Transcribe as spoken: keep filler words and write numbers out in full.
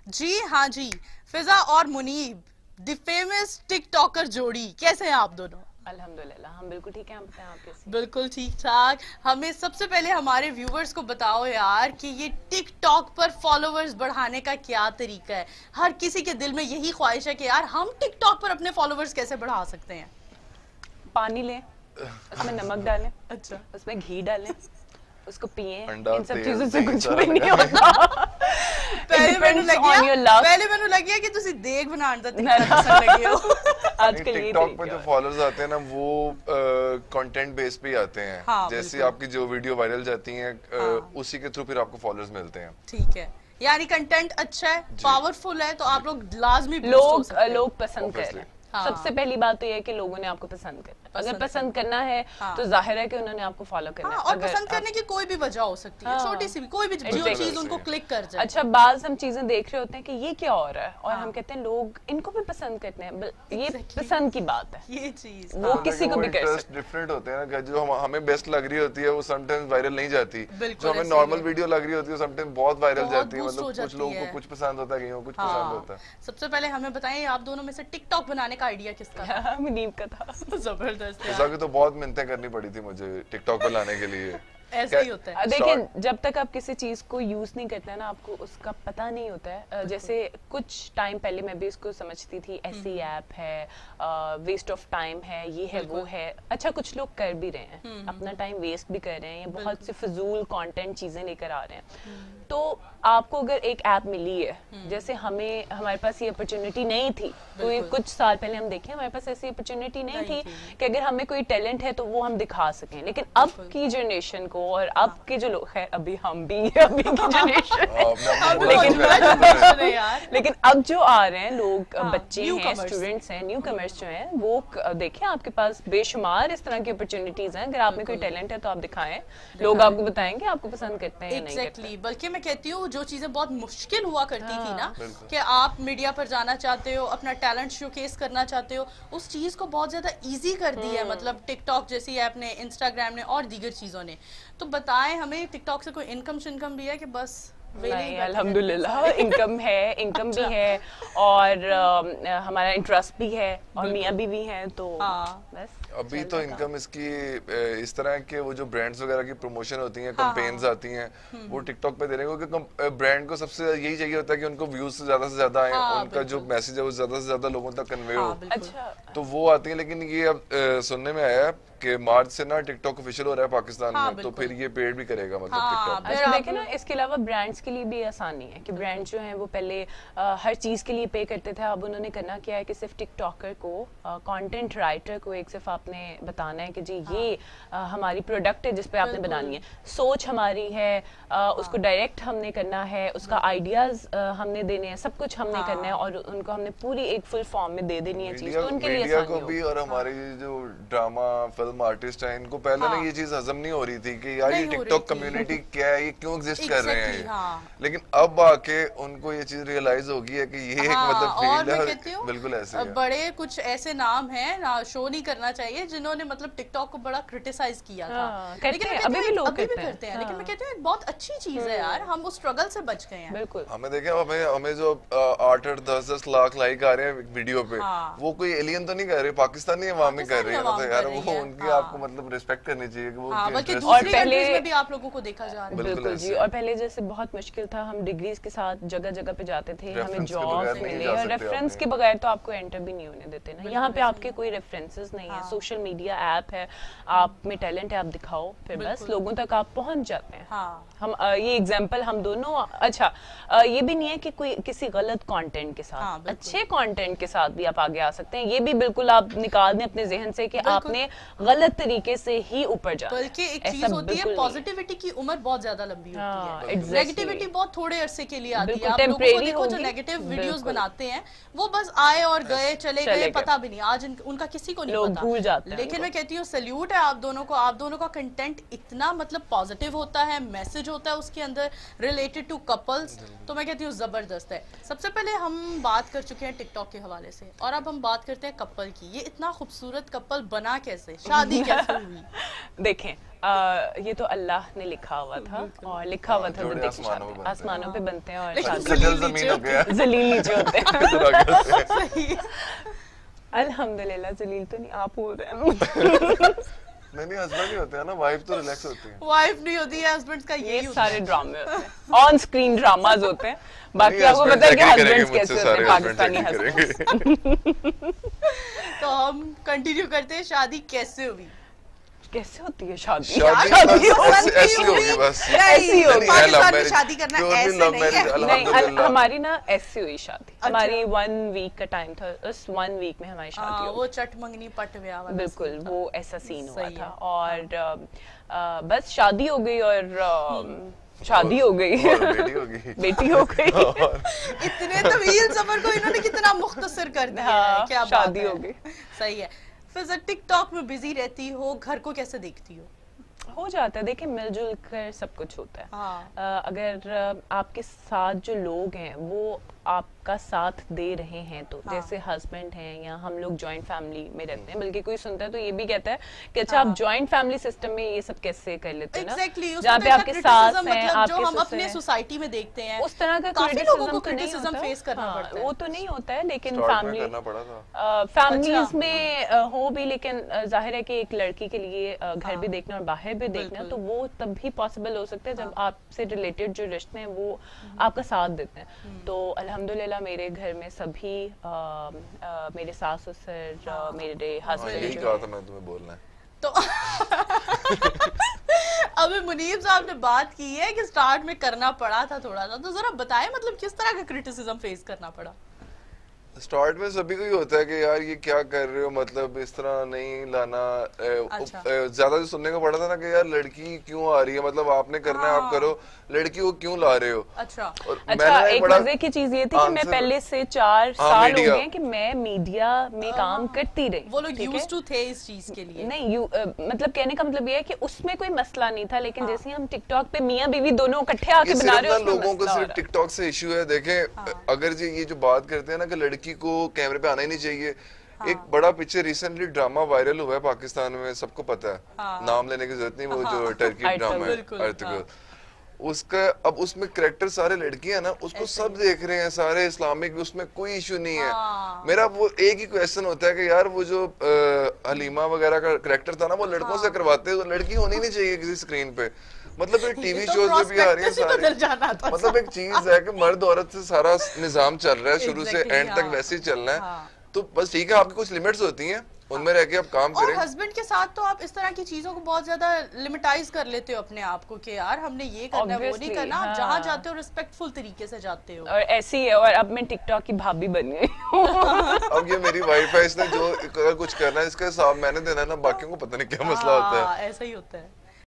जी हाँ जी, फिजा और Munib the famous TikToker जोड़ी, कैसे हैं आप दोनों? अल्हम्दुलिल्लाह हम बिल्कुल ठीक हैं। आप बताएं, आप कैसे? बिल्कुल ठीक ठाक। हमें सबसे पहले हमारे व्यूवर्स को बताओ यार कि ये टिकटॉक पर फॉलोअर्स बढ़ाने का क्या तरीका है। हर किसी के दिल में यही ख्वाहिश है कि यार हम टिकटॉक पर अपने फॉलोअर्स कैसे बढ़ा सकते हैं। पानी लें, उसमें नमक डालें, अच्छा, उसमें घी डालें, उसको पिए। अंडा, इन सब तेल, चीजों से दही, कुछ सारा भी नहीं लगा। होता। पहले मैंने depends लगिया on your luck। पहले मैंने लगिया कि तुसी देख बनाने दा तरीका दसन लगे हो। आजकल ये टिकटॉक पर जो तरीका है। फॉलोअर्स आते हैं ना वो कंटेंट बेस पे ही आते हैं। हाँ, जैसे बिल्कुल। आपकी जो वीडियो वायरल जाती हैं अ, हाँ। उसी के थ्रू फिर आपको फॉलोअर्स मिलते हैं। ठीक है, यानी कंटेंट अच्छा है, पावरफुल है, तो आप लोग लाजमी boost हो लोग सकते हैं। लोग पसंद कर Obviously। रहे हैं। हाँ। सबसे पहली बात तो ये है कि लोगों ने आपको पसंद करना है। अगर पसंद पसंद करना है हाँ। तो जाहिर है कि उन्होंने आपको फॉलो करना हाँ, है। और अगर पसंद आप- करने की कोई भी वजह हो सकती है, हाँ। छोटी सी भी, कोई भी जो Exactly। चीज उनको क्लिक कर जाए। अच्छा, बाज हम चीजें देख रहे होते हैं कि ये क्या हो रहा है और हाँ। हम कहते हैं लोग इनको भी पसंद करते हैं। बल- ये Exactly। पसंद की बात है। ये चीज वो किसी को भी कर इंटरेस्ट सकते डिफरेंट होते हैं ना कि जो हम, हमें बेस्ट लग रही होती है वो समटाइम्स वायरल नहीं जाती। बिल्कुल जो हमें ऐसे ही नॉर्मल है। वीडियो लग रही होती है समटाइम्स बहुत वायरल बहुत जाती है। boost हो मतलब कुछ जाती लोगों है। को कुछ पसंद होता है, कहीं को कुछ पसंद हाँ, होता है। सबसे पहले हमें बताएं आप दोनों में से टिकटॉक बनाने का आइडिया किसका था? हैं। मुनीब का था। जबरदस्त फिजा यार, की तो बहुत मिन्नतें करनी पड़ी थी मुझे टिकटॉक पर लाने के लिए। ऐसा ही होता है। देखिए, जब तक आप किसी चीज को यूज नहीं करते हैं ना, आपको उसका पता नहीं होता है। अ, जैसे कुछ टाइम पहले मैं भी इसको समझती थी, ऐसी ऐप है, वेस्ट ऑफ टाइम है, ये है वो है। अच्छा, कुछ लोग कर भी रहे हैं, अपना टाइम वेस्ट भी कर रहे हैं, या बहुत से फजूल कंटेंट चीजें लेकर आ रहे हैं। तो आपको अगर एक ऐप मिली है, जैसे हमें हमारे पास ये अपॉर्चुनिटी नहीं थी, कोई कुछ साल पहले हम देखें हमारे पास ऐसी अपॉर्चुनिटी नहीं नहीं थी थी। कि अगर हमें कोई टैलेंट है तो वो हम दिखा सकें। लेकिन अब की जनरेशन को और अब के जो लोग हैं, अभी हम भी अभी की जनरेशन हाँ, अपना- अपना अब बोला बहुत तो बड़ा है। generation है यार। लेकिन अब जो आ रहे हैं लोग, हाँ, बच्चे हैं, newcomers। स्टूडेंट्स हैं, न्यू कमर्स जो हैं, वो क- देखें आपके पास बेशुमार इस तरह की अपॉर्चुनिटीज हैं। अगर आप में कोई टैलेंट है तो आप दिखाएं, लोग आपको बताएंगे आपको पसंद करते हैं या नहीं करते। एग्जैक्टली, बल्कि मैं कहती हूँ जो चीजें बहुत मुश्किल हुआ करती थी ना, बिल्कुल। कि आप मीडिया पर जाना चाहते हो, अपना टैलेंट शोकेस करना चाहते हो, उस चीज को बहुत ज्यादा इजी कर दी है। मतलब टिकटॉक जैसी ऐप ने, इंस्टाग्राम ने और दीगर चीजों ने। तो बताएं हमें, टिकटॉक से कोई इनकम शिनकम भी है कि बस वेले ही नहीं, बैठे अल्हम्दुलिल्लाह रहते हैं? इनकम है, इनकम भी है और अ, हमारा इंटरेस्ट भी है और मियाँ बीवी हैं, तो हाँ। बस अभी चल तो रहा था। इनकम इसकी अ, इस तरह है कि वो जो ब्रांड्स वगैरह की प्रमोशन होती हैं, हाँ, कैंपेन्स आती हैं, वो टिकटॉक पे दे रहे हैं क्योंकि ब्रांड को सबसे यही चाहिए होता है कि उनको व्यूज से ज्यादा से ज्यादा आए, हाँ, उनका जो बिल्कुल। मैसेज है वो ज्यादा से ज्यादा लोगों तक कन्वे हो। हाँ, बिल्कुल। अच्छा, तो वो आती है। लेकिन ये अब अ, सुनने में आया है कि मार्च से ना टिकटॉक ऑफिशियल हो रहा है पाकिस्तान हाँ, में, तो बिल्कुल। फिर ये पेड भी करेगा मतलब हाँ, टिकटॉक। फिर अच्छा आप- देखें ना, इसके अलावा ब्रांड्स के लिए भी आसानी है कि ब्रांड जो हैं वो पहले अ, हर चीज़ के लिए पे करते थे। अब उन्होंने करना क्या है कि सिर्फ टिकटॉकर को, कंटेंट राइटर को एक सिर्फ आपने बताना है कि जी ये अ, हमारी प्रोडक्ट है जिस पे आपने बिल्कुल। बनानी है, सोच हमारी है, अ, उसको डायरेक्ट हमने करना है, उसका आइडियाज हमने देने हैं, सब कुछ हमने हाँ। करना है और उनको हमने पूरी एक फुल फॉर्म में दे देनी है चीज़, मीडिया तो उनके लिए मीडिया आसानी को हो। भी और हमारे जो ड्रामा फिल्म आर्टिस्ट हैं, इनको पहले ना हाँ। ये चीज हजम नहीं हो रही थी कि यार ये नहीं हो रही टिकटॉक थी। कम्युनिटी क्या है, ये क्यों एग्जिस्ट कर रहे हैं Exactly, ये। हाँ। लेकिन अब आके उनको ये चीज रियलाइज हो गई है कि ये एक हाँ, मतलब और फील्ड मैं है कहती और हूँ, बिल्कुल ऐसे अब है। बड़े कुछ ऐसे नाम हैं ना, शो नहीं करना चाहिए, जिन्होंने मतलब टिकटॉक को बड़ा क्रिटिसाइज किया था। हाँ, करते लेकिन मैं हैं, कहती अभी हूँ भी लोग अभी भी करते हैं। करते हैं, लेकिन मैं हाँ। कहती हूँ एक बहुत अच्छी चीज है यार, हम उस स्ट्रगल से बच गए हैं। बिल्कुल। हमें देखें हमें हमें जो अ, आठ आठ दस दस लाख लाइक आ रहे हैं वीडियो पे, हाँ। वो कोई एलियन तो नहीं कर रहे, पाकिस्तानी अवाम ही कर रही है। पाकिस्तानी मतलब अवाम यार कर रही वो है, उनकी हाँ। आपको मतलब रिस्पेक्ट करनी चाहिए कि वो हाँ, उनके बल्कि interest- दूसरी पहले- कंट्रीज में भी आप लोगों को देखा जा रहा है। बिल्कुल बिल्कुल जी। ऐसे। और पहले जैसे बहुत मुश्किल था, हम डिग्रीज के साथ जगह जगह पे जाते थे, हमें Reference के जॉब बगैर नहीं मिले जा और सकते रेफरेंस आप के बगैर तो आपको एंटर भी नहीं होने देते ना। यहाँ पे आपके कोई रेफरेंसेस नहीं है, हाँ। सोशल मीडिया ऐप है, आप में टैलेंट है, आप दिखाओ, फिर बस बिल्कुल। लोगों तक आप पहुंच जाते हैं। हाँ। हम अ, ये एग्जांपल हम दोनों, अच्छा अ, ये भी नहीं है कि कोई किसी गलत कंटेंट के हाँ, साथ, बिल्कुल। अच्छे कंटेंट के साथ भी आप आगे आ सकते हैं। ये भी बिल्कुल आप निकाल दें अपने जहन से कि बिल्कुल। आपने गलत तरीके से ही ऊपर जाना है। बल्कि एक ऐसा चीज होती है, बिल्कुल नहीं पॉजिटिविटी की उम्र बहुत ज्यादा लंबी होती हाँ, है, exactly। नेगेटिविटी बहुत थोड़े अरसे के लिए आती है। बिल्कुल, आप लोगों को temporary देखो जो होगी, नेगेटिव वीडियोस बिल्कुल। बनाते हैं, वो बस आए और गए, चले चले गए, गए। पता भी नहीं, आज इन- उनका किसी को नहीं लोग पता, भूल जाते हैं लेकिन उनको। मैं कहती हूँ सैल्यूट है आप दोनों को, आप दोनों का कंटेंट इतना मतलब पॉजिटिव होता है, मैसेज होता है उसके अंदर रिलेटेड टू कपल्स, तो मैं कहती हूँ जबरदस्त है। सबसे पहले हम बात कर चुके हैं टिकटॉक के हवाले से, और अब हम बात करते हैं कपल की। ये इतना खूबसूरत कपल बना कैसे, शादी कैसे हुई? देखें, आ, ये तो अल्लाह ने लिखा हुआ था और लिखा हुआ था जोड़े बंदे की आसमानों शादी पे बनते हैं। आसमानों पे बनते हैं और लेकिन शादी सजल जमीन हो गया जलील नीचे होते हैं। सही है। अल्हम्दुलिल्लाह जलील तो नहीं आप हो रहे हैं। नहीं नहीं हस्बैंड ही होते हैं ना, वाइफ तो रिलैक्स होती है। वाइफ नहीं होती है, हस्बैंड्स का ये यही होता है। सारे ड्रामे होते हैं, ऑन स्क्रीन ड्रामाज होते हैं। बाकी नहीं, आपको पता है कि husbands agree हस्बैंड्स करेंगे कैसे मुझसे, होते हैं, सारे husbands पाकिस्तानी agree हस्बैंड्स। करेंगे। तो हम कंटिन्यू करते हैं, शादी कैसे हुई? कैसे होती है शादी? शादी शादी बस हो- ऐसे ऐसी होगी बस। ऐसी होगी। नहीं, है love पाकिस्तान में marriage, शादी करना purely ऐसे love नहीं marriage, है। नहीं, अल- अल्हम्दुलिल्लाह। हमारी ना ऐसी हुई शादी। हमारी वन वीक का टाइम था, उस वन वीक में हमारी शादी हाँ, हो वो चट मंगनी पट ब्याह वाला बिल्कुल सीन था। वो ऐसा सीन हुआ सही था। है। और अ, अ, बस शादी हो गई और अ, शादी हो गई, और बेटी होगी। बेटी हो गई, इतने तवील सफर को इन्होंने कितना मुख्तसर कर दिया हाँ, है, क्या शादी बात हो है। गई। सही है। फिर जब टिकटॉक में बिजी रहती हो, घर को कैसे देखती हो? हो जाता है। देखिए मिलजुल कर सब कुछ होता है। हाँ। अ, अगर अ, आपके साथ जो लोग हैं वो आपका साथ दे रहे हैं तो हाँ। जैसे हस्बैंड हैं या हम लोग जॉइंट फैमिली में रहते हैं, बल्कि कोई सुनता है तो ये भी कहता है कि अच्छा हाँ। आप जॉइंट फैमिली सिस्टम में ये सब कैसे कर लेते हैं ना, Exactly, उसमें जहाँ तो पे ऐसा आपके criticism सास हैं, मतलब जो आपके हम ससुर अपने हैं, सोसाइटी में देखते हैं, उस तरह का काफी criticism लोगों को तो नहीं criticism होता। face करना हाँ, पड़ता है। वो तो नहीं होता है, लेकिन Start में फैमिली करना पड़ा था। फैमिलीज अच्छा। में अ, हो भी, लेकिन अ, जाहिर है कि एक लड़की के लिए अ, घर भी हाँ। देखना और बाहर भी देखना, बिल्कुल। तो वो तब भी पॉसिबल हो सकता है जब हाँ। आपसे रिलेटेड जो रिश्ते हैं वो आपका साथ देते हैं। तो अल्हम्दुलिल्लाह मेरे घर में सभी अ, अ, मेरे सास ससुर, हाँ। मेरे हाँ, यही हस्बैंड कहा था मैं तुम्हें बोलना है। तो अभी मुनीब साहब ने बात की है कि स्टार्ट में करना पड़ा था थोड़ा सा, तो जरा बताएं मतलब किस तरह का क्रिटिसिज्म फेस करना पड़ा? स्टार्ट में सभी को ही होता है कि यार ये क्या कर रहे हो, मतलब इस तरह नहीं लाना। ए, अच्छा। उप- ए, ज्यादा जो सुनने को पड़ा था ना कि यार लड़की क्यों आ रही है, मतलब आपने करना है आप हाँ। करो, लड़की को क्यों ला रहे हो। अच्छा। और अच्छा मैंने ना एक बड़ा मजे की चीज ये थी कि मैं answer- पहले से चार हाँ, साल हो मीडिया। गए कि मैं मीडिया में काम करती रही। वो लोग ठीक है? यूज्ड टू थे इस चीज के लिए। नहीं यू अ, मतलब कहने का मतलब ये है कि उसमें कोई मसला नहीं था, लेकिन हाँ। जैसे हम टिकटॉक पे मियां बीवी दोनों इकट्ठे आके ये बना सिर्फ रहे ना हो, उसमें लोगों को मसला हो सिर्फ रहा है। टिकटॉक से इश्यू है। देखें हाँ। अगर जी ये जो बात करते हैं ना कि लड़की को कैमरे पे आना ही नहीं चाहिए, हाँ। एक बड़ा पीछे रिसेंटली ड्रामा वायरल हुआ है पाकिस्तान में, सबको पता है, हाँ। नाम लेने की जरूरत नहीं, वो जो हाँ। टर्की अर्तुगरुल, ड्रामा है बिल्कुल, अर्तुगरुल, हाँ। उसका अब उसमें करेक्टर सारे लड़कियां ना, उसको ऐसे सब देख रहे हैं, सारे इस्लामिक, उसमें कोई इशू नहीं है। हाँ। मेरा वो एक ही क्वेश्चन होता है कि यार वो जो अ, हलीमा वगैरह का करेक्टर था ना, वो लड़कों से करवाते हैं, तो लड़की होनी नहीं चाहिए किसी स्क्रीन पे। मतलब ये टीवी तो शोज में भी आ रही है prospectus ही सारी, बदल जाना था। मतलब एक चीज है कि मर्द औरत से सारा निजाम चल रहा है शुरू से Exactly, एंड तक हाँ। वैसे ही चलना है। हाँ। तो बस ठीक है, आपकी कुछ लिमिट्स होती हैं, उनमें रह के आप काम और करें। हस्बैंड के साथ तो आप इस तरह की चीजों को बहुत ज्यादा लिमिटाइज कर लेते हो अपने आप को कि यार हमने ये करना है, वो नहीं Obviously, करना। आप हाँ। जहाँ जाते हो रिस्पेक्टफुल तरीके से जाते हो। और ऐसी है, और अब मैं टिकटॉक की भाभी बन गई हूँ। अब ये मेरी वाइफ है, इसने जो अगर कुछ करना है इसका हिसाब मैंने देना है ना, बाकियों को पता नहीं क्या मसला होता है। हाँ, ऐसा ही होता है।